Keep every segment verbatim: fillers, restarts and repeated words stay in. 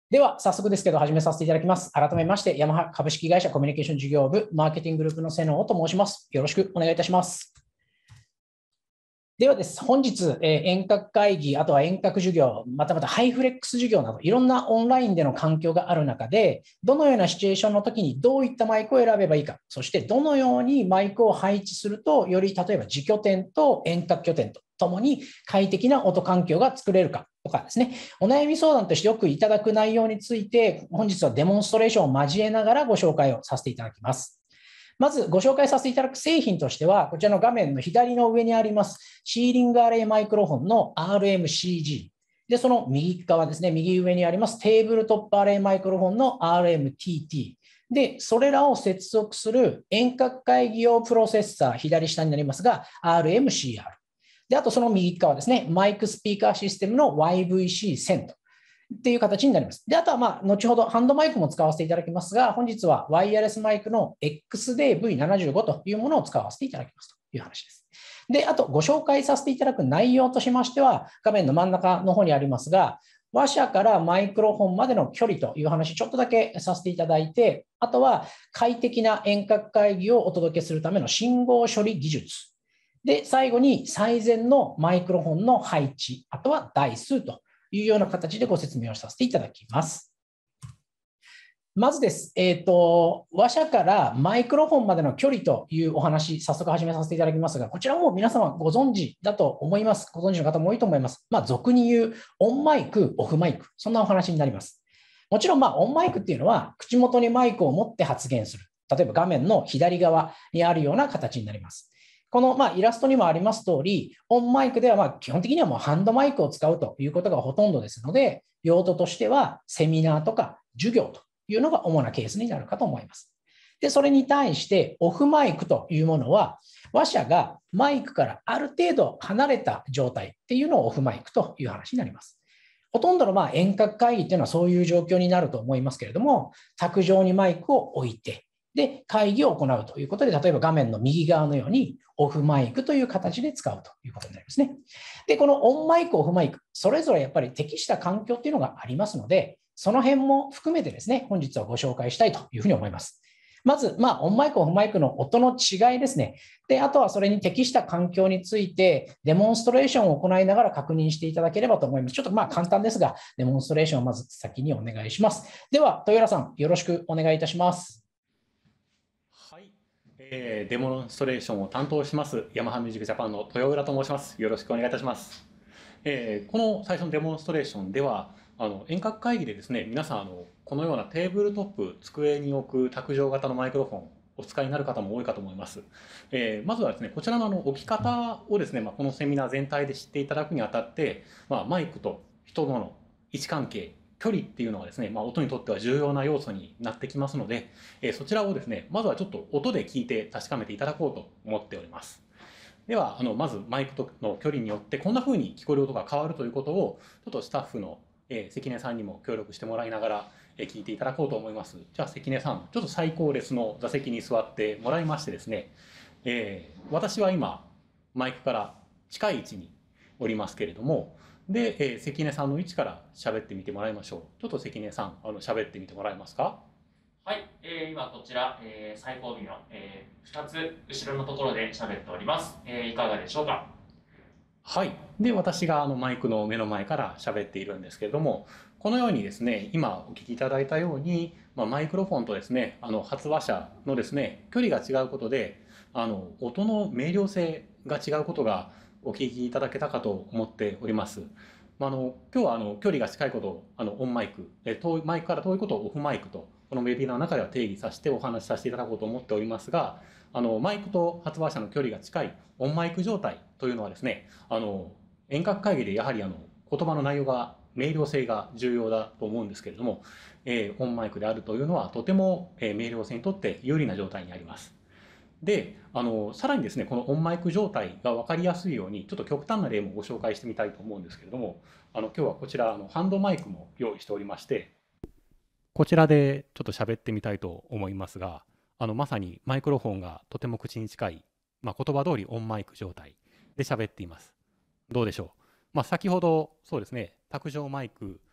では、早速ですけど、始めさせていただきます。改めまして、ヤマハ株式会社コミュニケーション事業部マーケティンググループの瀬能と申します。よろしくお願いいたします。ではです、本日、えー遠隔会議、あとは遠隔授業、またまたハイフレックス授業など、いろんなオンラインでの環境がある中で、どのようなシチュエーションの時にどういったマイクを選べばいいか、そしてどのようにマイクを配置すると、より例えば自拠点と遠隔拠点とともに快適な音環境が作れるかとかですね、お悩み相談としてよくいただく内容について、本日はデモンストレーションを交えながらご紹介をさせていただきます。まずご紹介させていただく製品としては、こちらの画面の左の上にあります、シーリングアレイマイクロフォンの アールエムシージー。で、その右側ですね、右上にありますテーブルトップアレイマイクロフォンの アールエムティーティー。で、それらを接続する遠隔会議用プロセッサー、左下になりますが、アールエムシーアール。で、あとその右側ですね、マイクスピーカーシステムの ワイブイシーセント。っていう形になります。で、あとは、まあ、後ほどハンドマイクも使わせていただきますが、本日はワイヤレスマイクの エックスディーブイななじゅうご というものを使わせていただきますという話です。で、あとご紹介させていただく内容としましては、画面の真ん中の方にありますが、話者からマイクロフォンまでの距離という話、ちょっとだけさせていただいて、あとは快適な遠隔会議をお届けするための信号処理技術。で、最後に最善のマイクロフォンの配置、あとは台数というような形でご説明をさせていただきます。まずです、えっと、話者からマイクロフォンまでの距離というお話、早速始めさせていただきますが、こちらも皆様ご存知だと思います。ご存知の方も多いと思います。まあ、俗に言うオンマイク、オフマイク、そんなお話になります。もちろん、まあ、オンマイクっていうのは、口元にマイクを持って発言する。例えば画面の左側にあるような形になります。この、まあ、イラストにもあります通り、オンマイクでは、まあ、基本的にはもうハンドマイクを使うということがほとんどですので、用途としてはセミナーとか授業というのが主なケースになるかと思います。で、それに対してオフマイクというものは、話者がマイクからある程度離れた状態っていうのをオフマイクという話になります。ほとんどのまあ遠隔会議っていうのはそういう状況になると思いますけれども、卓上にマイクを置いて、で、会議を行うということで、例えば画面の右側のようにオフマイクという形で使うということになりますね。で、このオンマイク、オフマイク、それぞれやっぱり適した環境っていうのがありますので、その辺も含めてですね、本日はご紹介したいというふうに思います。まず、まあ、オンマイク、オフマイクの音の違いですね。で、あとはそれに適した環境について、デモンストレーションを行いながら確認していただければと思います。ちょっとまあ簡単ですが、デモンストレーションをまず先にお願いします。では、豊浦さん、よろしくお願いいたします。 はい、えーデモンストレーションを担当しますヤマハミュージックジャパンの豊浦と申します。よろしくお願いいたします。えーこの最初のデモンストレーションでは、あの遠隔会議でですね、皆さんあのこのようなテーブルトップ、机に置く卓上型のマイクロフォンお使いになる方も多いかと思います。えーまずはですね、こちらのあの置き方をですね、まあ、このセミナー全体で知っていただくにあたって、まあ、マイクと人との位置関係、距離っていうのがですね、まあ、音にとっては重要な要素になってきますので、えーそちらをですね、まずはちょっと音で聞いて確かめていただこうと思っております。では、あのまずマイクとの距離によってこんな風に聞こえる音が変わるということを、ちょっとスタッフの、えー関根さんにも協力してもらいながら、えー聞いていただこうと思います。じゃあ関根さん、ちょっと最高列の座席に座ってもらいましてですね、えー私は今、マイクから近い位置におりますけれども、で、えー関根さんの位置から喋ってみてもらいましょう。ちょっと関根さん、あの喋ってみてもらえますか？ はい、えー、今こちら、えー、最後尾の、えー、ふたつ後ろのところで喋っております。えー、いかがでしょうか。 はい。で、私があのマイクの目の前から喋っているんですけれども、このようにですね、今お聞きいただいたように、まあ、マイクロフォンとですね、あの発話者のですね、距離が違うことで、あの音の明瞭性が違うことがお聞きいただけたかと思っております。まあ、あの今日はあの距離が近いことをあのオンマイク、え遠いマイクから遠いことをオフマイクと、このウェビナーの中では定義させてお話しさせていただこうと思っておりますが、あのマイクと発話者の距離が近いオンマイク状態というのはですね、あの遠隔会議でやはりあの言葉の内容が明瞭性が重要だと思うんですけれども、えーオンマイクであるというのはとても、えー明瞭性にとって有利な状態にあります。で、あのさらにですね、このオンマイク状態が分かりやすいように、ちょっと極端な例もご紹介してみたいと思うんですけれども、あの今日はこちらあのハンドマイクも用意しておりまして、こちらでちょっと喋ってみたいと思いますが、あのまさにマイクロフォンがとても口に近い、まあ、言葉通りオンマイク状態で喋っています。どうでしょう。まあ、先ほどそうですね、卓上マイク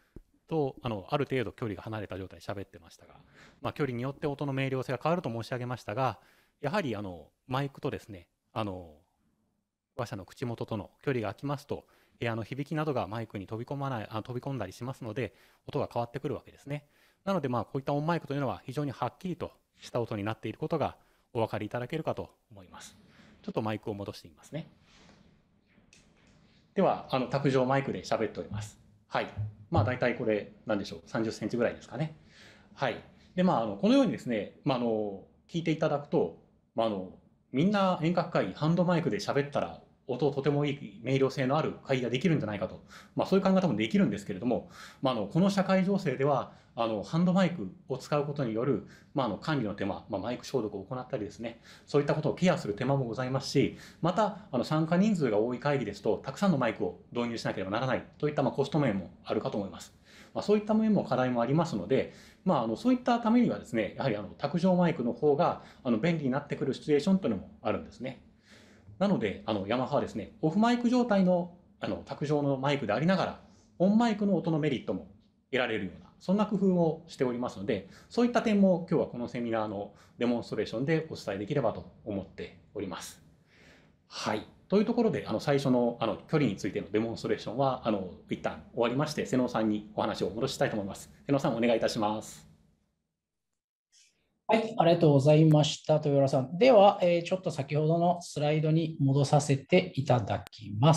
とあのある程度距離が離れた状態で喋ってましたが、まあ、距離によって音の明瞭性が変わると申し上げましたが、やはりあのマイクとですね、あの話者の口元との距離が空きますと、部屋の響きなどがマイクに飛び込まないあ飛び込んだりしますので、音が変わってくるわけですね。なので、まあこういったオンマイクというのは非常にはっきりとした音になっていることがお分かりいただけるかと思います。ちょっとマイクを戻してみますね。では、あの卓上マイクで喋っております。はい。まあ大体これ何でしょう、さんじゅっセンチぐらいですかね。はい。で、まあ、あのこのようにですね、まあ、あの聞いていただくと、まあ、あのみんな遠隔会議ハンドマイクで喋ったら音とてもいい明瞭性のある会議ができるんじゃないかと、まあ、そういう考え方もできるんですけれども、まあ、あのこの社会情勢ではあのハンドマイクを使うことによる、まあ、あの管理の手間、まあ、マイク消毒を行ったりですね、そういったことをケアする手間もございますし、またあの参加人数が多い会議ですとたくさんのマイクを導入しなければならないといったまあコスト面もあるかと思います。まあ、そういった面も課題もありますので、まあ、あのそういったためにはですね、やはりあの卓上マイクの方があの便利になってくるシチュエーションというのもあるんですね。なので、あのヤマハはですね、オフマイク状態のあの卓上のマイクでありながら、オンマイクの音のメリットも得られるような、そんな工夫をしておりますので、そういった点も今日はこのセミナーのデモンストレーションでお伝えできればと思っております。はい。というところで、あの最初のあの距離についてのデモンストレーションは、あの一旦終わりまして、瀬野さんにお話を戻したいと思います。瀬野さん、お願いいたします。 はい、ありがとうございました、豊原さん。では、えー、ちょっと先ほどのスライドに戻させていただきます。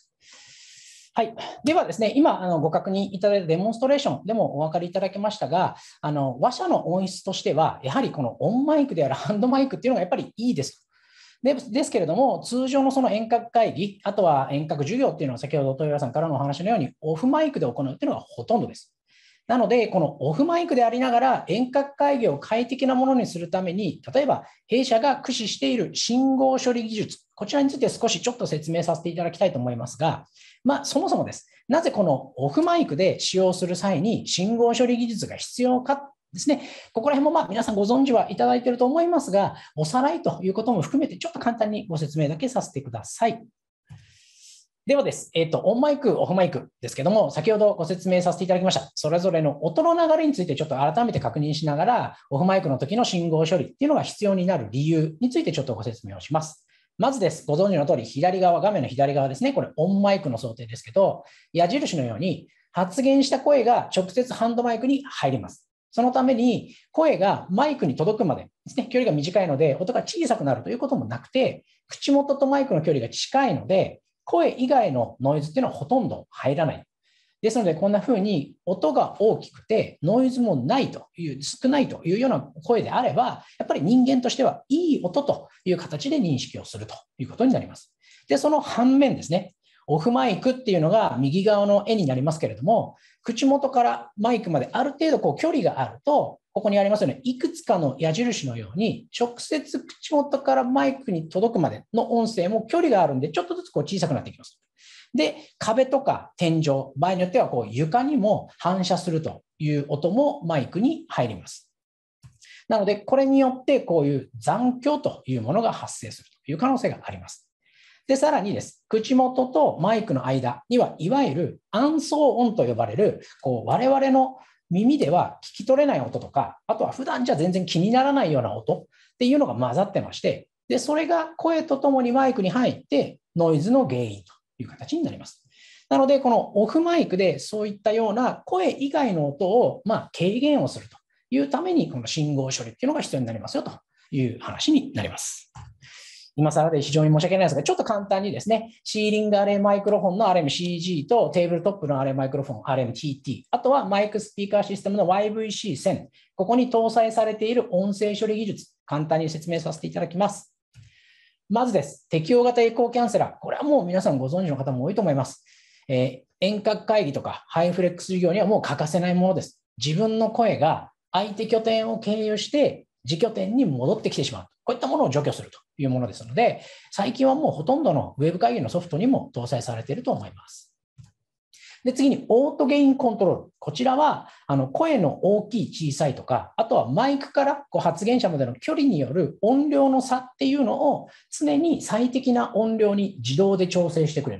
はい、ではですね、今あのご確認いただいたデモンストレーションでもお分かりいただけましたが、あの話者の音質としては、やはりこのオンマイクであるハンドマイクっていうのがやっぱりいいです。でですけれども、通常のその遠隔会議、あとは遠隔授業っていうのは、先ほど豊原さんからのお話のように、オフマイクで行うっていうのがほとんどです。なので、このオフマイクでありながら遠隔会議を快適なものにするために、例えば弊社が駆使している信号処理技術、こちらについて少しちょっと説明させていただきたいと思いますが、まあ、そもそもです。なぜこのオフマイクで使用する際に信号処理技術が必要かですね。ここら辺もまあ皆さんご存知はいただいていると思いますが、おさらいということも含めてちょっと簡単にご説明だけさせてください。ではです、えっと、オンマイク、オフマイクですけども、先ほどご説明させていただきました、それぞれの音の流れについてちょっと改めて確認しながら、オフマイクの時の信号処理っていうのが必要になる理由についてちょっとご説明をします。まずです、ご存知の通り、左側、画面の左側ですね、これオンマイクの想定ですけど、矢印のように発言した声が直接ハンドマイクに入ります。そのために声がマイクに届くまでですね、距離が短いので音が小さくなるということもなくて、口元とマイクの距離が近いので、声以外のノイズっていうのはほとんど入らない。ですので、こんな風に音が大きくてノイズもないという、少ないというような声であれば、やっぱり人間としてはいい音という形で認識をするということになります。で、その反面ですね、オフマイクっていうのが右側の絵になりますけれども、口元からマイクまである程度こう距離があると、ここにありますよね、いくつかの矢印のように、直接口元からマイクに届くまでの音声も距離があるんで、ちょっとずつこう小さくなっていきます。で、壁とか天井、場合によってはこう床にも反射するという音もマイクに入ります。なので、これによってこういう残響というものが発生するという可能性があります。で、さらにです。口元とマイクの間には、いわゆる暗騒音と呼ばれる、こう我々の耳では聞き取れない音とか、あとは普段じゃ全然気にならないような音っていうのが混ざってまして、で、それが声とともにマイクに入ってノイズの原因という形になります。なので、このオフマイクでそういったような声以外の音をまあ軽減をするというために、この信号処理っていうのが必要になりますよという話になります。今更で非常に申し訳ないですが、ちょっと簡単にですね、シーリングアレイマイクロフォンの アールエムシージー とテーブルトップのアレイマイクロフォン アールエムティーティー、あとはマイクスピーカーシステムの ワイブイシーせん、ここに搭載されている音声処理技術、簡単に説明させていただきます。まずです、適用型エコーキャンセラー、これはもう皆さんご存知の方も多いと思います。えー、遠隔会議とかハイフレックス授業にはもう欠かせないものです。自分の声が相手拠点を経由して自拠点に戻ってきてしまう。こういったものを除去するというものですので、最近はもうほとんどのウェブ会議のソフトにも搭載されていると思います。で、次にオートゲインコントロール。こちらはあの声の大きい小さいとか、あとはマイクからこう発言者までの距離による音量の差っていうのを常に最適な音量に自動で調整してくれる。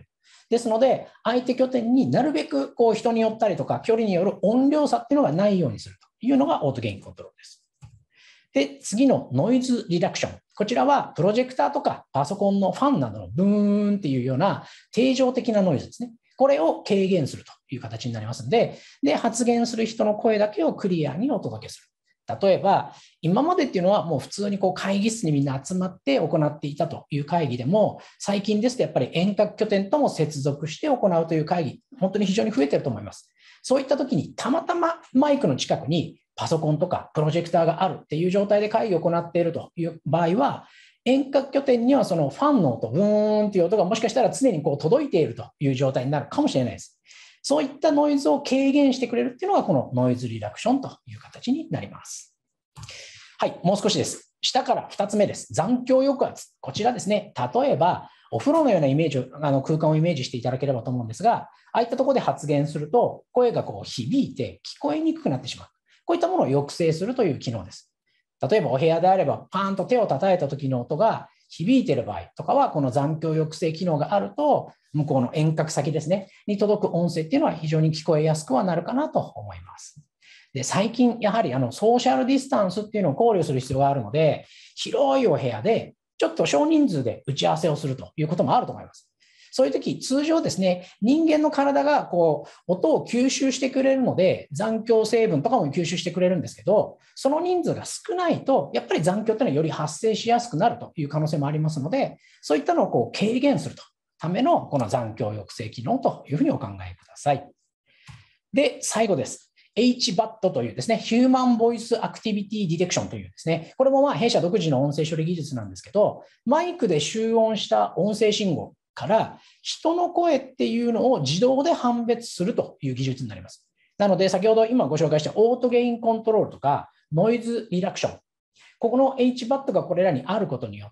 ですので、相手拠点になるべくこう人によったりとか、距離による音量差っていうのがないようにするというのがオートゲインコントロールです。で、次のノイズリダクション。こちらはプロジェクターとかパソコンのファンなどのブーンっていうような定常的なノイズですね。これを軽減するという形になりますので、で、発言する人の声だけをクリアにお届けする。例えば、今までっていうのはもう普通にこう会議室にみんな集まって行っていたという会議でも、最近ですとやっぱり遠隔拠点とも接続して行うという会議、本当に非常に増えていると思います。そういった時にたまたまマイクの近くにパソコンとかプロジェクターがあるっていう状態で会議を行っているという場合は、遠隔拠点にはそのファンの音、ブーンっていう音がもしかしたら常にこう届いているという状態になるかもしれないです。そういったノイズを軽減してくれるっていうのがこのノイズリダクションという形になります。はい、もう少しです。下からふたつめです。残響抑圧。こちらですね、例えばお風呂のようなイメージを、あの空間をイメージしていただければと思うんですが、ああいったところで発言すると声がこう響いて聞こえにくくなってしまう。こういったものを抑制するという機能です。例えばお部屋であればパーンと手を叩いた時の音が響いている場合とかは、この残響抑制機能があると、向こうの遠隔先ですね、に届く音声っていうのは非常に聞こえやすくはなるかなと思います。で、最近やはりあのソーシャルディスタンスっていうのを考慮する必要があるので、広いお部屋でちょっと少人数で打ち合わせをするということもあると思います。そういう時、通常ですね、人間の体がこう音を吸収してくれるので、残響成分とかも吸収してくれるんですけど、その人数が少ないと、やっぱり残響というのはより発生しやすくなるという可能性もありますので、そういったのをこう軽減するとためのこの残響抑制機能というふうにお考えください。で、最後です。エイチバット というですね、ヒューマンボイスアクティビティディテクションというですね、これもまあ弊社独自の音声処理技術なんですけど、マイクで集音した音声信号から人の声っていうのを自動で判別するという技術になります。なので、先ほど今ご紹介したオートゲインコントロールとかノイズリダクション、ここの エイチバット がこれらにあることによって、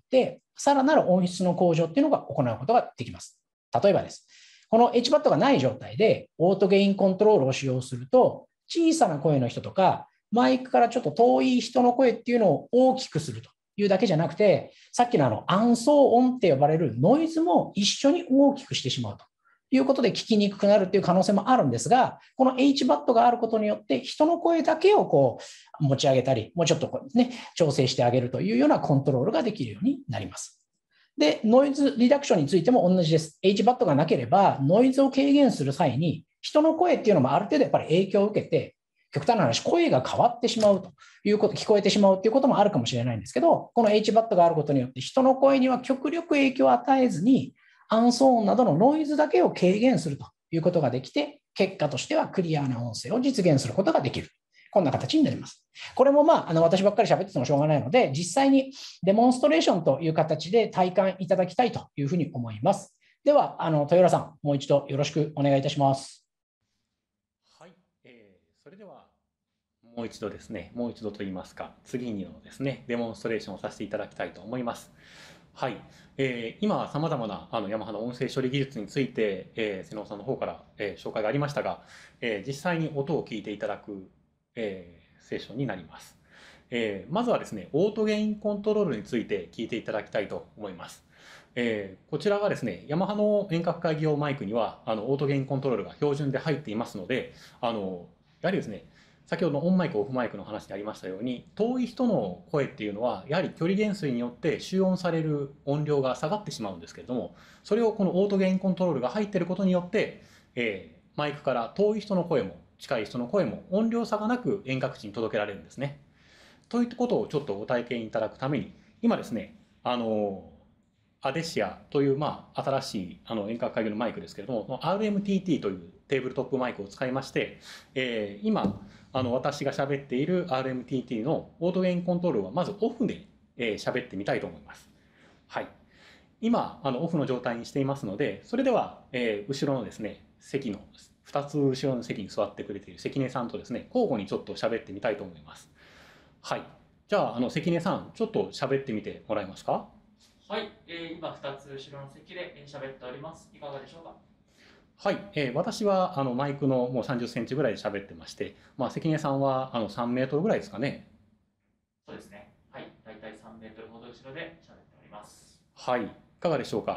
さらなる音質の向上っていうのが行うことができます。例えばです。この エイチバット がない状態でオートゲインコントロールを使用すると、小さな声の人とか、マイクからちょっと遠い人の声っていうのを大きくするというだけじゃなくて、さっきのあの暗騒音って呼ばれるノイズも一緒に大きくしてしまうということで聞きにくくなるっていう可能性もあるんですが、この エイチバット があることによって人の声だけをこう持ち上げたり、もうちょっとこう、ね、調整してあげるというようなコントロールができるようになります。で、ノイズリダクションについても同じです。エイチバット がなければ、ノイズを軽減する際に、人の声っていうのもある程度やっぱり影響を受けて、極端な話、声が変わってしまうということ、聞こえてしまうということもあるかもしれないんですけど、この エイチバット があることによって、人の声には極力影響を与えずに、暗騒音などのノイズだけを軽減するということができて、結果としてはクリアな音声を実現することができる。こんな形になります。これもまあ、あの私ばっかり喋っててもしょうがないので、実際にデモンストレーションという形で体感いただきたいというふうに思います。では、あの豊浦さん、もう一度よろしくお願いいたします。 はい、えー、それではもう一度ですね、もう一度と言いますか、次のですね、デモンストレーションをさせていただきたいと思います。はい、えー、今、さまざまなあのヤマハの音声処理技術について、えー、瀬能さんの方から、えー、紹介がありましたが、えー、実際に音を聞いていただく、えー、セッションになります。えー、まずはですね、オートゲインコントロールについて聞いていただきたいと思います。えー、こちらがですね、ヤマハの遠隔会議用マイクにはあのオートゲインコントロールが標準で入っていますので、あのやはりですね、先ほどのオンマイク、オフマイクの話でありましたように、遠い人の声っていうのは、やはり距離減衰によって集音される音量が下がってしまうんですけれども、それをこのオートゲインコントロールが入っていることによって、えー、マイクから遠い人の声も近い人の声も音量差がなく遠隔地に届けられるんですね。といったことをちょっとご体験いただくために、今ですね、あのアデシアという、まあ、新しいあの遠隔会議のマイクですけれども、アールエムティーティー というテーブルトップマイクを使いまして、えー、今あの私が喋っている アールエムティーティー のオートゲインコントロールはまずオフで喋、えー、ってみたいと思います。はい。今あのオフの状態にしていますので、それでは、えー、後ろのですね、席のふたつ後ろの席に座ってくれている関根さんとですね、交互にちょっと喋ってみたいと思います。はい。じゃあ、あの関根さん、ちょっと喋ってみてもらえますか？ はい、えー、今ふたつ後ろの席で喋っております。いかがでしょうか？ はい、えー、私はあのマイクのもうさんじゅっセンチぐらいで喋ってまして、まあ、関根さんはあのさんメートルぐらいですかね。 そうですね。はい、だいたいさんメートルほど後ろで喋っております。 はい、いかがでしょうか。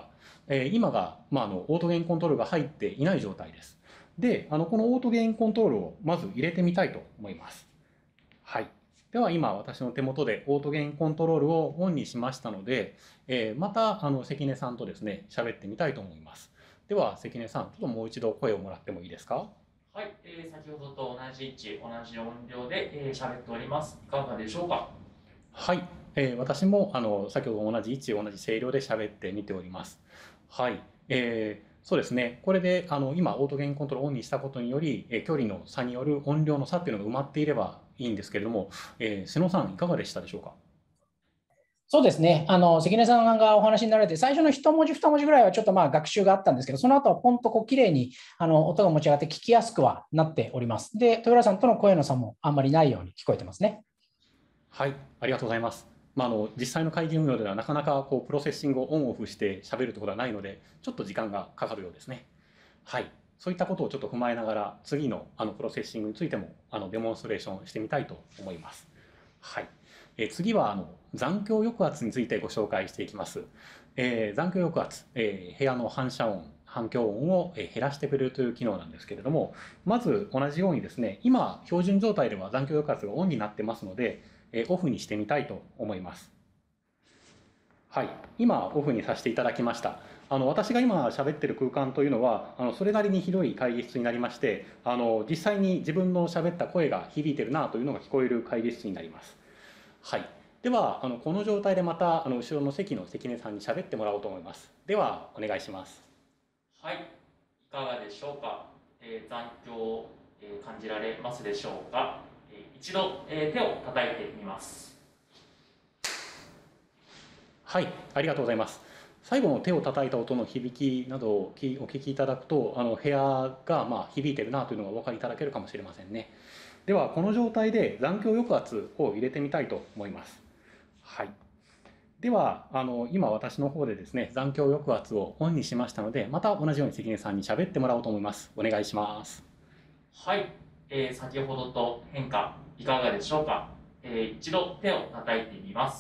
えー、今が、まあ、あのオートゲインコントロールが入っていない状態です。で、あのこのオートゲインコントロールをまず入れてみたいと思います。はい。では今私の手元でオートゲインコントロールをオンにしましたので、えー、またあの関根さんとですね、喋ってみたいと思います。では関根さん、ちょっともう一度声をもらってもいいですか？ はい、えー、先ほどと同じ位置、同じ音量で喋、えー、っております。いかがでしょうか？ はい、えー、私もあの先ほど同じ位置、同じ声量で喋ってみております。はい、えー、そうですね、これであの今、オートゲインコントロールをオンにしたことにより、えー、距離の差による音量の差っていうのが埋まっていればいいんですけれども、えー、瀬野さん、いかがでしたでしょうか？ そうですね。あの、関根さんがお話になられて、最初の一文字二文字ぐらいはちょっとまあ学習があったんですけど、その後はポンとこう綺麗にあの音が持ち上がって聞きやすくはなっております。で、豊浦さんとの声の差もあんまりないように聞こえてますね。 はい、ありがとうございます。まあ、あの実際の会議運用ではなかなかこうプロセッシングをオンオフして喋るところはないので、ちょっと時間がかかるようですね。はい、そういったことをちょっと踏まえながら、次のあのプロセッシングについてもあのデモンストレーションしてみたいと思います。はい、え次はあの残響抑圧についてご紹介していきます。えー、残響抑圧、えー、部屋の反射音、反響音を減らしてくれるという機能なんですけれども、まず同じようにですね、今標準状態では残響抑圧がオンになってますので、えオフにしてみたいと思います。はい、今オフにさせていただきました。あの私が今喋ってる空間というのはあのそれなりに広い会議室になりまして、あの実際に自分の喋った声が響いてるなというのが聞こえる会議室になります。はい、ではあのこの状態でまたあの後ろの席の関根さんに喋ってもらおうと思います。ではお願いします。 はい、いかがでしょうか？えー、残響を、えー、感じられますでしょうか？えー、一度、えー、手を叩いてみます。 はい、ありがとうございます。最後の手を叩いた音の響きなどをお聞きいただくと、あの部屋がまあ響いてるなというのがお分かりいただけるかもしれませんね。ではこの状態で残響抑圧を入れてみたいと思います。はい。ではあの今私の方でですね、残響抑圧をオンにしましたので、また同じように関根さんに喋ってもらおうと思います。お願いします。 はい、えー、先ほどと変化いかがでしょうか？えー、一度手を叩いてみます。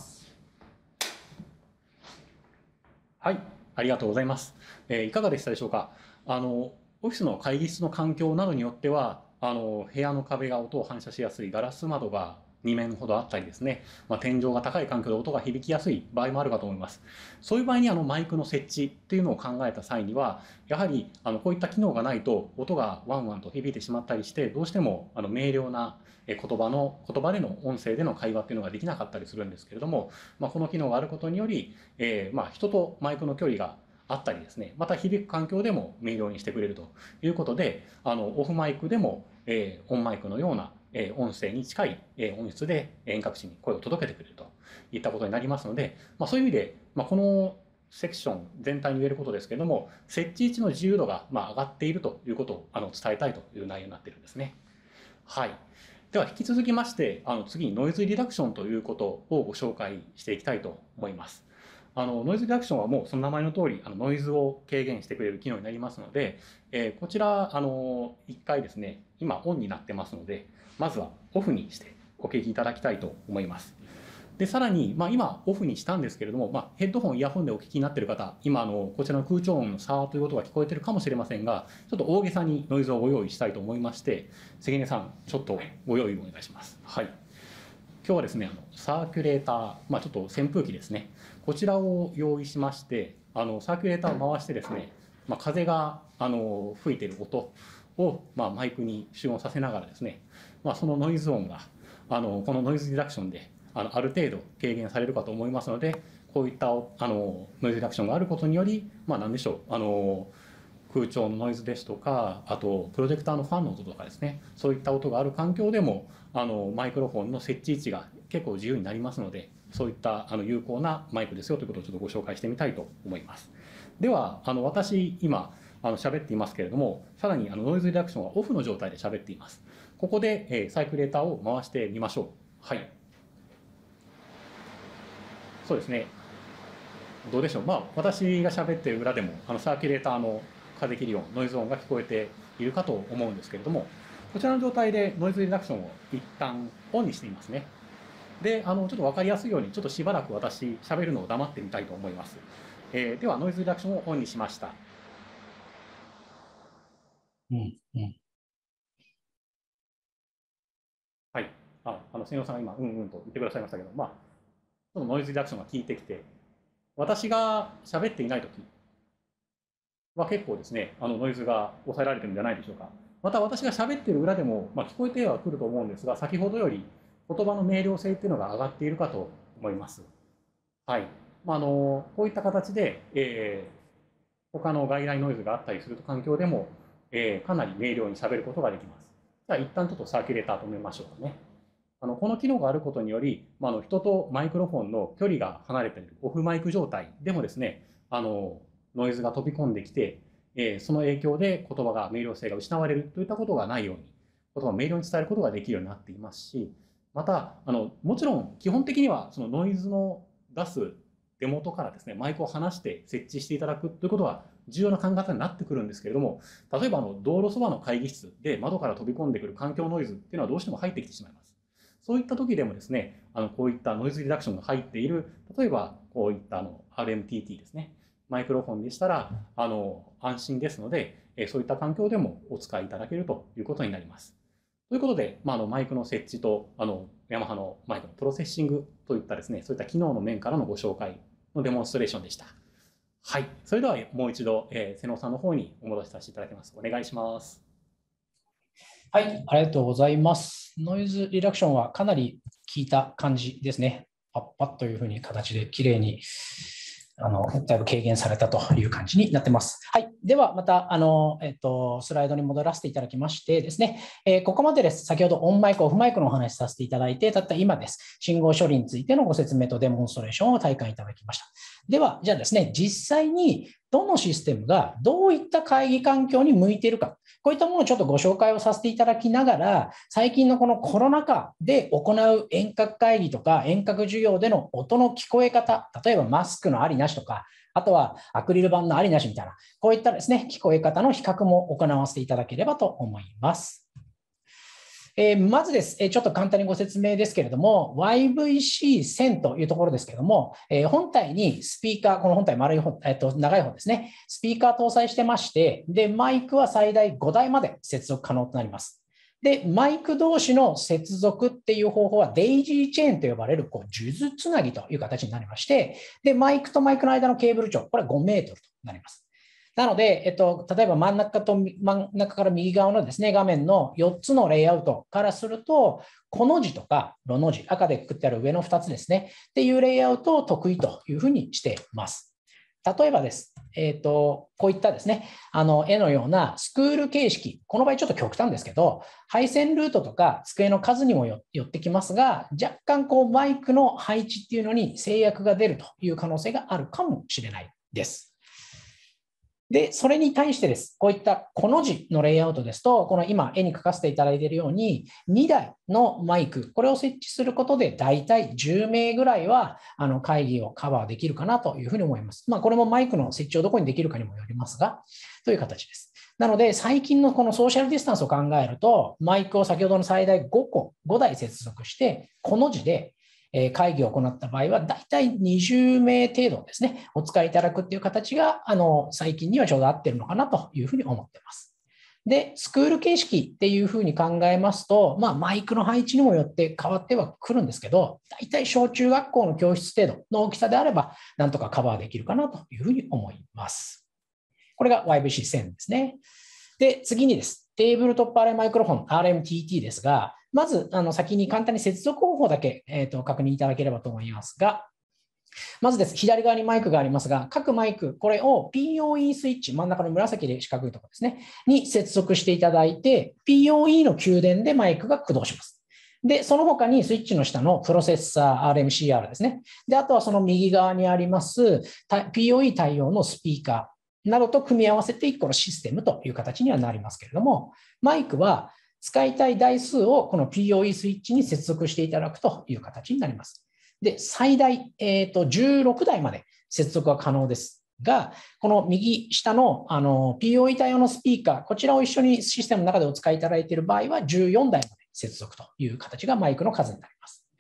はい、ありがとうございます。えー、いかがでしたでしょうか？あのオフィスの会議室の環境などによっては、あの部屋の壁が音を反射しやすいガラス窓がに面ほどあったりですね、まあ、天井が高い環境で音が響きやすい場合もあるかと思います。そういう場合にあのマイクの設置っていうのを考えた際には、やはりあのこういった機能がないと音がワンワンと響いてしまったりして、どうしてもあの明瞭な言葉の言葉での音声での会話っていうのができなかったりするんですけれども、まあ、この機能があることにより、えー、まあ人とマイクの距離があったりですね、また響く環境でも明瞭にしてくれるということで、あのオフマイクでも、えー、オンマイクのような音声に近い音質で遠隔地に声を届けてくれるといったことになりますので、まあ、そういう意味で、まあ、このセクション全体に言えることですけれども、設置位置の自由度がまあ上がっているということをあの伝えたいという内容になっているんですね。はい。では引き続きまして、あの次にノイズリダクションということをご紹介していきたいと思います。あのノイズリダクションはもうその名前の通りありノイズを軽減してくれる機能になりますので、えー、こちらあのいっかいですね、今オンになってますので、まずはオフにしてお聞きいただきたいと思います。でさらに、まあ、今オフにしたんですけれども、まあ、ヘッドホンイヤホンでお聞きになっている方、今あのこちらの空調音の差ということが聞こえているかもしれませんが、ちょっと大げさにノイズをご用意したいと思いまして、関根さんちょっとご用意お願いします。はい、今日はですね、あのサーキュレーター、まあ、ちょっと扇風機ですね、こちらを用意しまして、あのサーキュレーターを回してですね、まあ、風があの吹いている音を、まあ、マイクに集音させながらですね、まあ、そのノイズ音があのこのノイズリダクションであのある程度軽減されるかと思いますので、こういったあのノイズリダクションがあることにより、まあ、何でしょう、あの空調のノイズですとか、あとプロジェクターのファンの音とかですね、そういった音がある環境でもあのマイクロフォンの設置位置が結構自由になりますので、そういったあの有効なマイクですよということをちょっとご紹介してみたいと思います。ではあの私今あの喋っていますけれども、さらにあのノイズリダクションはオフの状態で喋っています。ここで、えー、サイクレーターを回してみましょう。はい。そうですね。どうでしょう。まあ私が喋っている裏でもあのサーキュレーターの風切り音、ノイズ音が聞こえているかと思うんですけれども、こちらの状態でノイズリダクションを一旦オンにしてみますね。で、あのちょっと分かりやすいようにちょっとしばらく私喋るのを黙ってみたいと思います。 えー、ではノイズリダクションをオンにしました。 うんうん、 はい。あ、あの、瀬野さんが今、うんうんと言ってくださいましたけど、まあ、そのノイズリダクションが効いてきて、私が喋っていないときは結構ですね、あのノイズが抑えられてるんじゃないでしょうか。また私が喋っている裏でも、まあ、聞こえてはくると思うんですが、先ほどより言葉の明瞭性っていうのが上がっているかと思います。はい。まあ、あのこういった形で、えー、他の外来ノイズがあったりする環境でも、えー、かなり明瞭に喋ることができます。じゃあ一旦ちょっとサーキュレーター止めましょうかね。あのこの機能があることにより、まあ、あの人とマイクロフォンの距離が離れているオフマイク状態でもですね、あのノイズが飛び込んできて、えー、その影響で言葉が明瞭性が失われるといったことがないように、言葉を明瞭に伝えることができるようになっていますし、またあのもちろん基本的にはそのノイズの出す手元からですねマイクを離して設置していただくということは重要な考え方になってくるんですけれども、例えばあの道路そばの会議室で窓から飛び込んでくる環境ノイズっていうのはどうしても入ってきてしまいます。そういった時でもですね、あのこういったノイズリダクションが入っている、例えばこういったあの アールエムティーティー ですね、マイクロフォンでしたらあの安心ですので、そういった環境でもお使いいただけるということになります。ということで、まあ、あのマイクの設置とあのヤマハのマイクのプロセッシングといったですね、そういった機能の面からのご紹介のデモンストレーションでした。はい、それではもう一度、えー、瀬野さんの方にお戻しさせていただきます。お願いします。 はい、ありがとうございます。ノイズリダクションはかなり効いた感じですね。パッパッというふうに形できれいにあのだいぶ軽減されたという感じになっています。はい、ではまたあの、えっと、スライドに戻らせていただきましてですね、えー、ここまでです。先ほどオンマイク、オフマイクのお話しさせていただいて、たった今です。信号処理についてのご説明とデモンストレーションを体感いただきました。では、じゃあですね、実際にどのシステムがどういった会議環境に向いているか、こういったものをちょっとご紹介をさせていただきながら、最近のこのコロナ禍で行う遠隔会議とか遠隔授業での音の聞こえ方、例えばマスクのありなしとか、あとはアクリル板のありなしみたいな、こういったですね、聞こえ方の比較も行わせていただければと思います。えー、まずです、えー、ちょっと簡単にご説明ですけれども、ワイブイシーせん というところですけれども、えー、本体にスピーカー、この本体丸い本、えー、と長い本ですね、スピーカー搭載してまして、で、マイクは最大ごだいまで接続可能となります。で、マイク同士の接続っていう方法はデイジーチェーンと呼ばれるこう数珠つなぎという形になりまして、で、マイクとマイクの間のケーブル長、これはごメートルとなります。なので、えっと、例えば真ん中と真ん中から右側のですね、画面のよっつのレイアウトからすると、コの字とかロの字、赤でくくってある上のふたつですね、っていうレイアウトを得意というふうにしています。例えばです、えっと、こういったですね、あの絵のようなスクール形式、この場合ちょっと極端ですけど、配線ルートとか机の数にもよってきますが、若干こうマイクの配置っていうのに制約が出るという可能性があるかもしれないです。で、それに対してです。こういったコの字のレイアウトですと、この今絵に描かせていただいているように、にだいのマイク、これを設置することで、だいたいじゅうめいぐらいはあの会議をカバーできるかなというふうに思います。まあ、これもマイクの設置をどこにできるかにもよりますが、という形です。なので、最近のこのソーシャルディスタンスを考えると、マイクを先ほどの最大ごこ、ごだい接続して、コの字で会議を行った場合は、だいたいにじゅうめい程度ですね、お使いいただくっていう形が、あの、最近にはちょうど合ってるのかなというふうに思っています。で、スクール形式っていうふうに考えますと、まあ、マイクの配置にもよって変わってはくるんですけど、だいたい小中学校の教室程度の大きさであれば、なんとかカバーできるかなというふうに思います。これが ワイブイシーせん ですね。で、次にです。テーブルトップアレイマイクロフォン アールエムティーティー ですが、まずあの先に簡単に接続方法だけ、えー、と確認いただければと思いますが、まずです。左側にマイクがありますが、各マイク、これを ピーオーイー スイッチ、真ん中の紫で四角いところですね、に接続していただいて、ピーオーイー の給電でマイクが駆動します。で、その他にスイッチの下のプロセッサー アールエムシーアール ですね。で、あとはその右側にあります ピーオーイー 対応のスピーカーなどと組み合わせていくこのシステムという形にはなりますけれども、マイクは使いたい台数をこの ピーオーイー スイッチに接続していただくという形になります。で、最大、えーと、じゅうろくだいまで接続は可能ですが、この右下の、あの ピーオーイー 対応のスピーカー、こちらを一緒にシステムの中でお使いいただいている場合はじゅうよんだいまで接続という形がマイクの数になります。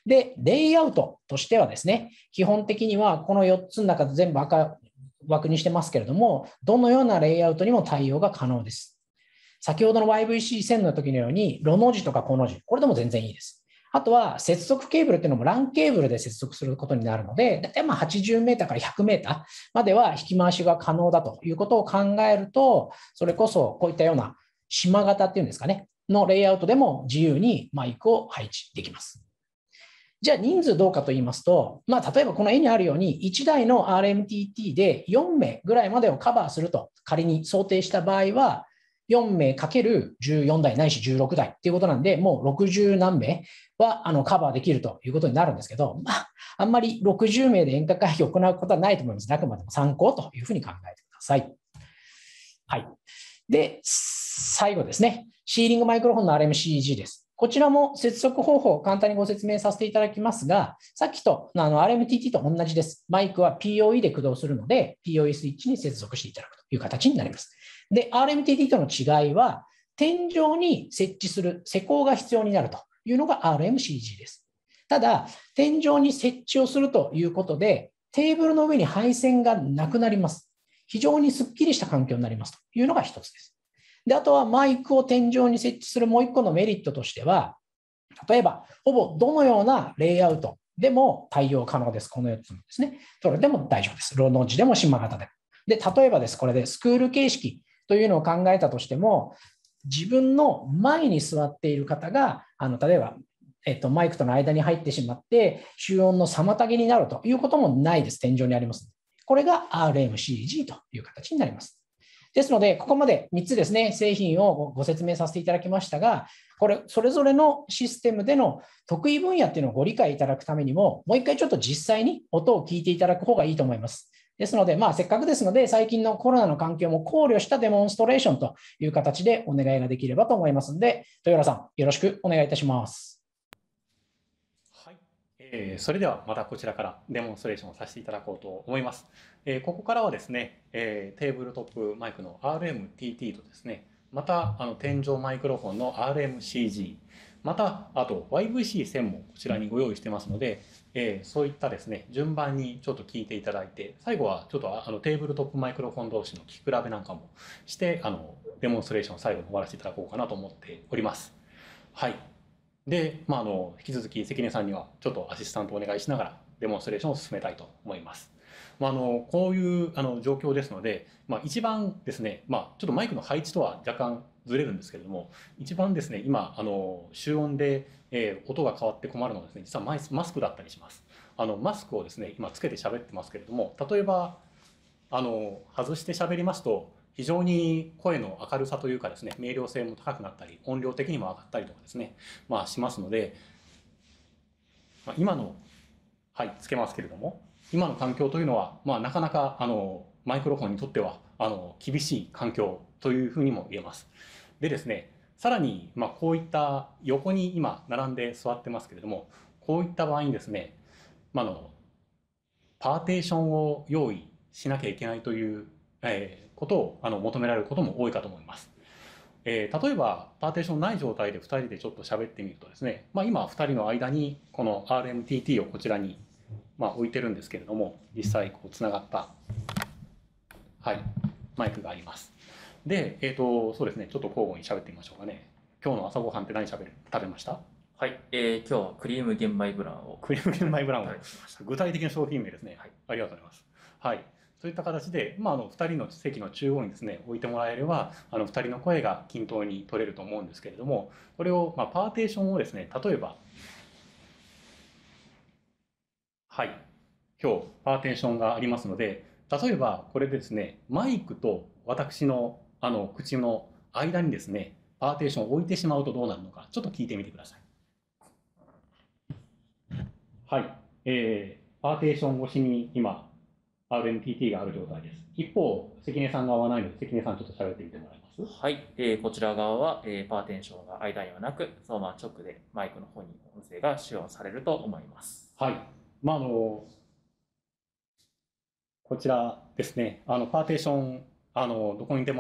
で、レイアウトとしてはですね、基本的にはこのよっつの中で全部赤枠にしてますけれども、どのようなレイアウトにも対応が可能です。先ほどの ワイブイシー 線の時のように、ロの字とかコの字、これでも全然いいです。あとは接続ケーブルっていうのも ラン ケーブルで接続することになるので、だいたいまあはちじゅうメーターからひゃくメーターまでは引き回しが可能だということを考えると、それこそこういったような島型っていうんですかね、のレイアウトでも自由にマイクを配置できます。じゃあ人数どうかと言いますと、まあ、例えばこの絵にあるようにいちだいの アールエムティーティー でよんめいぐらいまでをカバーすると仮に想定した場合は、よんめいかけるじゅうよんだいないしじゅうろくだいっていうことなんで、もうろくじゅうなんめいはあのカバーできるということになるんですけど、まあ、あんまりろくじゅうめいで遠隔会議を行うことはないと思います。あくまでも参考というふうに考えてください。はい。で、最後ですね。シーリングマイクロフォンの アールエムシージー です。こちらも接続方法を簡単にご説明させていただきますが、さっきとあの アールエムティーティー と同じです。マイクは ピーオーイー で駆動するので、ピーオーイー スイッチに接続していただくという形になります。で、アールエムティーティー との違いは、天井に設置する施工が必要になるというのが アールエムシージー です。ただ、天井に設置をするということで、テーブルの上に配線がなくなります。非常にすっきりした環境になりますというのが一つです。で、あとはマイクを天井に設置するもう一個のメリットとしては、例えば、ほぼどのようなレイアウトでも対応可能です。このよっつもですね。それでも大丈夫です。ロの字でも島型でも。で、例えばです、これでスクール形式というのを考えたとしても、自分の前に座っている方が、あの例えば、えっと、マイクとの間に入ってしまって、集音の妨げになるということもないです。天井にあります。これが アールエムシージー という形になります。ですので、ここまでみっつですね、製品をご説明させていただきましたが、これ、それぞれのシステムでの得意分野っていうのをご理解いただくためにも、もう一回ちょっと実際に音を聞いていただく方がいいと思います。ですので、まあ、せっかくですので、最近のコロナの環境も考慮したデモンストレーションという形でお願いができればと思いますので、豊原さん、よろしくお願いいたします。 はい、えー、それではまたこちらからデモンストレーションをさせていただこうと思います。えー、ここからはですね、えー、テーブルトップマイクの アールエムティーティー とですね、またあの天井マイクロフォンの アールエムシージー、またあと ワイブイシー 線もこちらにご用意してますので、えー、そういったですね順番にちょっと聞いていただいて、最後はちょっとあのテーブルトップマイクロフォン同士の聞き比べなんかもしてあのデモンストレーションを最後に終わらせていただこうかなと思っております。はい。で、まあ、あの引き続き関根さんにはちょっとアシスタントをお願いしながらデモンストレーションを進めたいと思います。まあ、あのこういうあの状況ですので、まあ、一番ですね、まあ、ちょっとマイクの配置とは若干ずれるんですけれども、一番ですね今あの集音で、えー、音が変わって困るのはですね、実はマイマスクだったりします。あのマスクをですね今つけて喋ってますけれども、例えばあの外して喋りますと非常に声の明るさというかですね、明瞭性も高くなったり音量的にも上がったりとかですね、まあ、しますので、まあ、今のはいつけますけれども、今の環境というのは、まあ、なかなかあのマイクロフォンにとってはあの厳しい環境というふうにも言えます。でですね、さらに、まあ、こういった横に今並んで座ってますけれども、こういった場合にですね、まあ、あのパーテーションを用意しなきゃいけないという、えーことをあの求められることも多いかと思います。えー例えばパーテーションない状態でふたりでちょっと喋ってみるとですね、まあ、今ふたりの間にこの アールエムティーティー をこちらにまあ置いてるんですけれども、実際こうつながった、はい、マイクがあります。で、えーと、そうですね、ちょっと交互に喋ってみましょうかね。今日の朝ごはんって何喋る食べました？ はい、えー、今日はクリーム玄米ブランを。 クリーム玄米ブラウンを、 食べてきました。 具体的な商品名ですね。 はい、 ありがとうございます。はい。そういった形で、まあ、あのふたりの席の中央にですね置いてもらえれば、あのふたりの声が均等に取れると思うんですけれども、これを、まあ、パーテーションをですね、例えば、はい、今日パーテーションがありますので、例えばこれでですね、マイクと私のあの口の間にですね、パーテーションを置いてしまうとどうなるのか、ちょっと聞いてみてください。はい、えー、パーテーション越しに今 アールエムティーティー がある状態です。一方、関根さんが合わないので、関根さんちょっと喋ってみてもらえます？ はい、えー、こちら側は、えー、パーテーションが間にはなく、そのまま直でマイクの方に音声が使用されると思います。 はい。まあ、あの、こちらですね、あの、パーテーション、あの、どこにでもある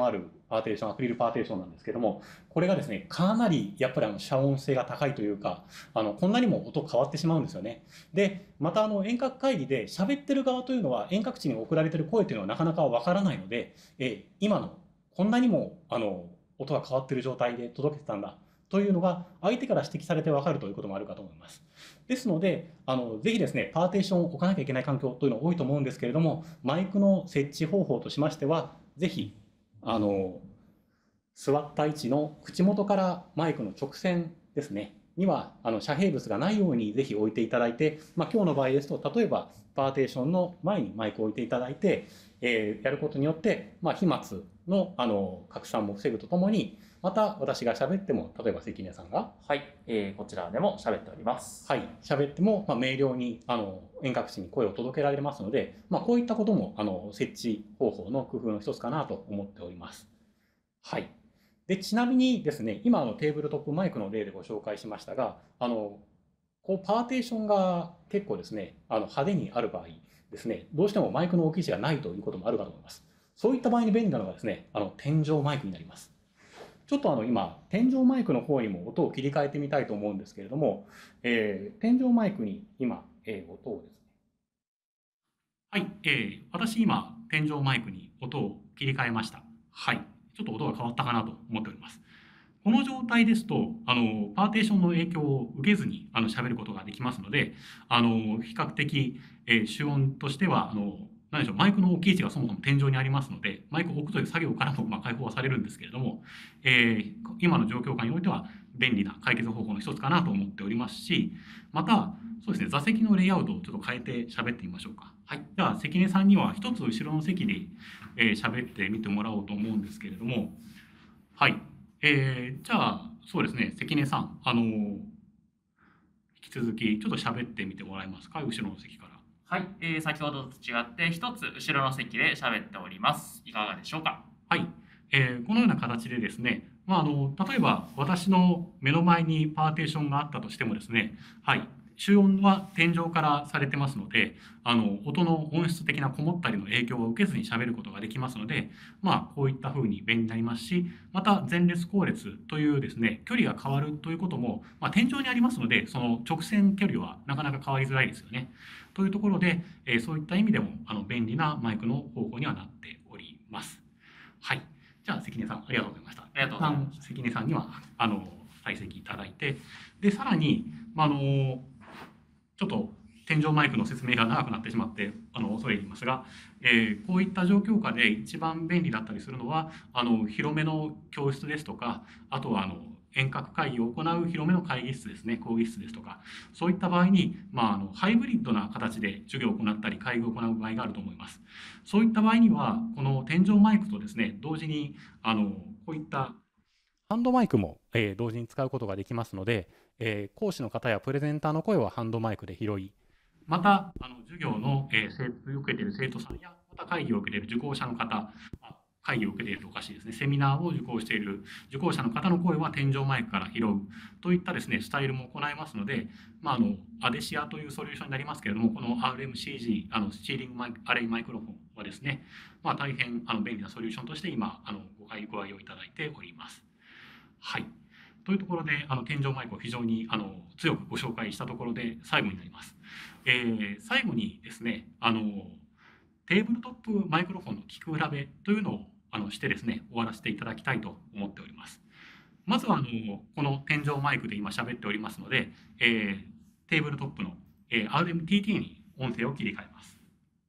パーテーション、アクリルパーテーションなんですけども、これがですね、かなりやっぱりあの遮音性が高いというか、あのこんなにも音変わってしまうんですよね。で、またあの遠隔会議で喋ってる側というのは遠隔地に送られてる声というのはなかなかわからないので、え今のこんなにもあの音が変わってる状態で届けてたんだというのが相手から指摘されてわかるということもあるかと思います。ですので、あのぜひですね、パーテーションを置かなきゃいけない環境というのは多いと思うんですけれども、マイクの設置方法としましては、ぜひあの座った位置の口元からマイクの直線ですねにはあの遮蔽物がないようにぜひ置いていただいて、まあ、今日の場合ですと例えばパーテーションの前にマイクを置いていただいて、えー、やることによって、まあ、飛沫のあの拡散も防ぐとともに、また私が喋っても、例えば関根さんがはい、えー、こちらでも喋っております。 はい、喋っても、まあ、明瞭にあの遠隔地に声を届けられますので、まあ、こういったこともあの設置方法の工夫の一つかなと思っております。はい。でちなみにですね、今あのテーブルトップマイクの例でご紹介しましたが、あのこうパーテーションが結構ですね、あの派手にある場合ですね、どうしてもマイクの置き位置がないということもあるかと思います。そういった場合に便利なのがですね、あの天井マイクになります。ちょっとあの今、天井マイクの方にも音を切り替えてみたいと思うんですけれども、えー、天井マイクに今、えー、音をですね。はい、えー、私今、天井マイクに音を切り替えました。はい、ちょっと音が変わったかなと思っております。この状態ですと、あのパーテーションの影響を受けずにあの喋ることができますので、あの比較的、えー、主音としては、あの何でしょう、マイクの置き位置がそもそも天井にありますので、マイクを置くという作業からもまあ解放はされるんですけれども、えー、今の状況下においては便利な解決方法の一つかなと思っておりますし、また、そうですね、座席のレイアウトをちょっと変えて喋ってみましょうか。はい。では、関根さんには一つ後ろの席で喋、えー、ってみてもらおうと思うんですけれども、はい。えー、じゃあ、そうですね、関根さん、あのー、引き続きちょっと喋ってみてもらえますか、後ろの席から。 はい、えー、先ほどと違って一つ後ろの席で喋っております。いかがでしょうか。 はい、えー、このような形でですね、まあ、あの例えば私の目の前にパーテーションがあったとしてもですね、はい、集音は天井からされてますので、あの音の音質的なこもったりの影響を受けずに喋ることができますので、まあ、こういったふうに便利になりますし、また前列後列というですね、距離が変わるということも、まあ、天井にありますので、その直線距離はなかなか変わりづらいですよね。というところで、えー、そういった意味でもあの便利なマイクの方法にはなっております。はい。じゃあ関根さんありがとうございました。ありがとうございます。 関根さんにはあの退席いただいて、でさらに、まあ、あのちょっと天井マイクの説明が長くなってしまってあの恐れ入りますが、えー、こういった状況下で一番便利だったりするのはあの広めの教室ですとか、あとはあの遠隔会議を行う広めの会議室ですね、講義室ですとか、そういった場合に、まあ、あのハイブリッドな形で授業を行ったり会議を行う場合があると思います。そういった場合にはこの天井マイクとですね、同時にあのこういったハンドマイクも、えー、同時に使うことができますので、えー、講師の方やプレゼンターの声はハンドマイクで拾い、またあの授業の、えー、受けている生徒さんやまた会議を受けている受講者の方、会議を受けているとおかしいですね、セミナーを受講している受講者の方の声は天井マイクから拾うといったですね、スタイルも行いますので、まあ、あのアデシアというソリューションになりますけれども、この アールエムシージー、あのスチーリングマイクアレイマイクロフォンはですね、まあ、大変あの便利なソリューションとして今あのご愛ご愛用いただいております。はい。というところで、あの天井マイクを非常にあの強くご紹介したところで最後になります。えー、最後にですね、あのテーブルトップマイクロフォンの聞く比べというのをあのしてですね、終わらせていただきたいと思っております。まずはあのこの天井マイクで今喋っておりますので、えー、テーブルトップの、えー、アールエムティーティー に音声を切り替えます。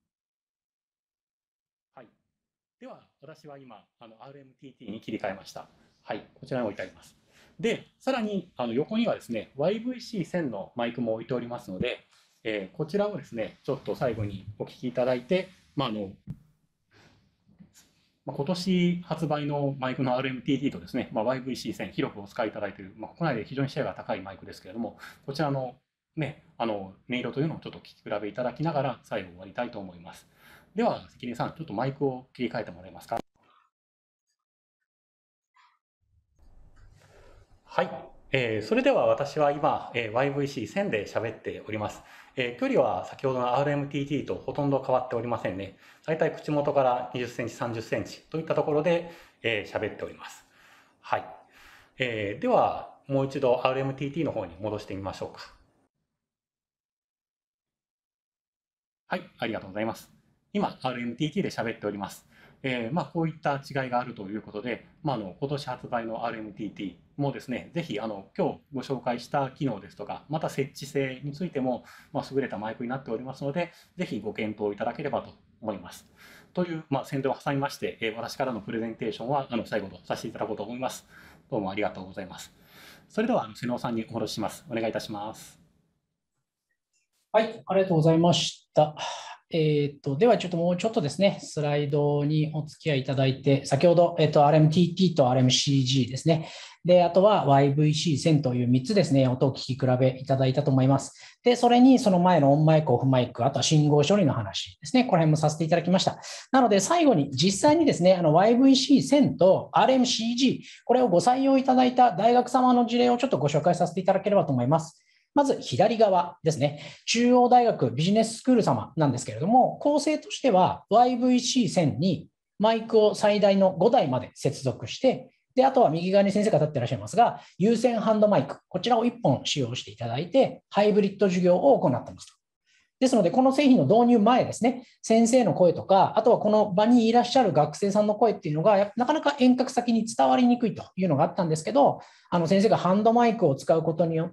はい。では、私は今あの アールエムティーティー に切り替えました。はい、こちらに置いてあります。で、さらにあの横にはですね、ワイブイシーせん のマイクも置いておりますので、えー、こちらをですね、ちょっと最後にお聞きいただいて、まあ、あのまあ、今年発売のマイクの アールエムティーティー とですね、まあ、ワイブイシーせん 広くお使いいただいている、まあ、国内で非常にシェアが高いマイクですけれども、こちらのね、あの音色というのをちょっと聞き比べいただきながら最後終わりたいと思います。では、関根さん、ちょっとマイクを切り替えてもらえますか。はい、えー、それでは私は今、えー、ワイブイシーせん で喋っております。えー、距離は先ほどの アールエムティーティー とほとんど変わっておりませんね。だいたい口元からにじゅっセンチ、さんじゅっセンチといったところで、 えー、喋っております。はい。えー、では、もう一度 アールエムティーティー の方に戻してみましょうか。はい、ありがとうございます。今、アールエムティーティー で喋っております。えー、まあ、こういった違いがあるということで、まあ、あの今年発売の アールエムティーティー もですね、ぜひあの今日ご紹介した機能ですとか、また設置性についても、まあ、優れたマイクになっておりますので、ぜひご検討いただければと思います。という、まあ、宣伝を挟みまして、えー、私からのプレゼンテーションはあの最後とさせていただこうと思います。どうもありがとうございます。それでは、あの瀬能さんにお戻しします。お願いいたします。 はい、ありがとうございました。えー、とでは、ちょっともうちょっとですね、スライドにお付き合いいただいて、先ほど、えー、と アールエムティーティー と アールエムシージー ですね。で、あとは ワイブイシーせん というみっつですね、音を聞き比べいただいたと思います。で、それにその前のオンマイク、オフマイク、あとは信号処理の話ですね、この辺もさせていただきました。なので、最後に実際にですね、あの ワイブイシーせん と アールエムシージー、これをご採用いただいた大学様の事例をちょっとご紹介させていただければと思います。まず左側ですね、中央大学ビジネススクール様なんですけれども、構成としては ワイブイシーせん にマイクを最大のごだいまで接続して、で、あとは右側に先生が立っていらっしゃいますが、有線ハンドマイク、こちらをいっぽん使用していただいて、ハイブリッド授業を行っていますと。ですので、この製品の導入前ですね、先生の声とか、あとはこの場にいらっしゃる学生さんの声っていうのが、なかなか遠隔先に伝わりにくいというのがあったんですけど、あの先生がハンドマイクを使うことによって、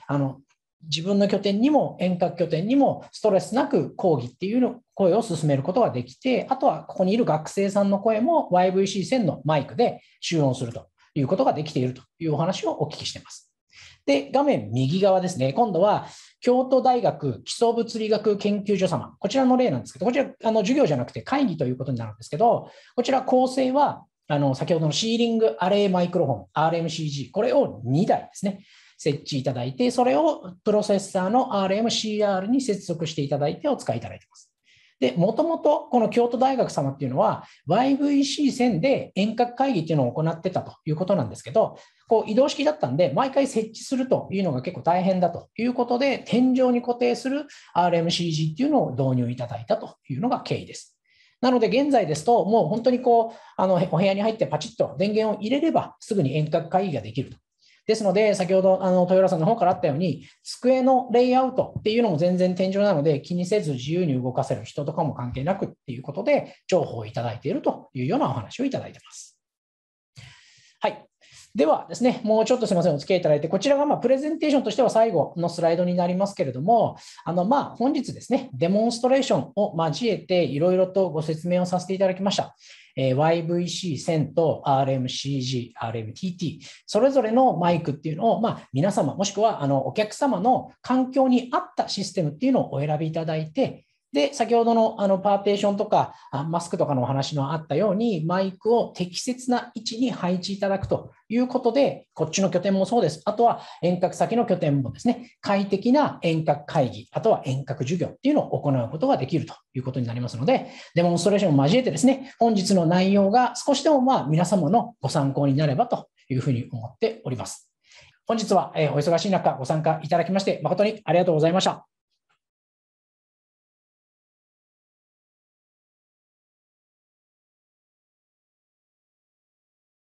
あの自分の拠点にも遠隔拠点にもストレスなく講義っていうの声を進めることができて、あとはここにいる学生さんの声も ワイブイシーせん のマイクで集音するということができているというお話をお聞きしています。で、画面右側ですね、今度は京都大学基礎物理学研究所様、こちらの例なんですけど、こちらあの授業じゃなくて会議ということになるんですけど、こちら構成はあの先ほどのシーリングアレイマイクロフォン アールエムシージー、これをにだいですね、設置いただいて、それをプロセッサーの アールエムシーアール に接続していただいてお使いいただいています。で、もともとこの京都大学様っていうのは ワイブイシーせん で遠隔会議っていうのを行ってたということなんですけど、こう移動式だったんで、毎回設置するというのが結構大変だということで、天井に固定する アールエムシージー っていうのを導入いただいたというのが経緯です。なので現在ですと、もう本当にこうあのお部屋に入ってパチッと電源を入れればすぐに遠隔会議ができると。ですので、先ほどあの豊浦さんの方からあったように、机のレイアウトっていうのも全然天井なので、気にせず自由に動かせる、人とかも関係なくっていうことで、情報をいただいているというようなお話をいただいています。はい。ではですね、もうちょっとすみません、お付き合いいただいて、こちらがまあプレゼンテーションとしては最後のスライドになりますけれども、あのまあ本日ですね、デモンストレーションを交えていろいろとご説明をさせていただきました。ワイブイシーせん と アールエムシージー、アールエムティーティー、それぞれのマイクっていうのを、まあ、皆様、もしくはあのお客様の環境に合ったシステムっていうのをお選びいただいて、で、先ほどのあのパーテーションとかマスクとかのお話のあったように、マイクを適切な位置に配置いただくということで、こっちの拠点もそうです。あとは遠隔先の拠点もですね、快適な遠隔会議、あとは遠隔授業っていうのを行うことができるということになりますので、デモンストレーションを交えてですね、本日の内容が少しでもまあ皆様のご参考になればというふうに思っております。本日はお忙しい中ご参加いただきまして誠にありがとうございました。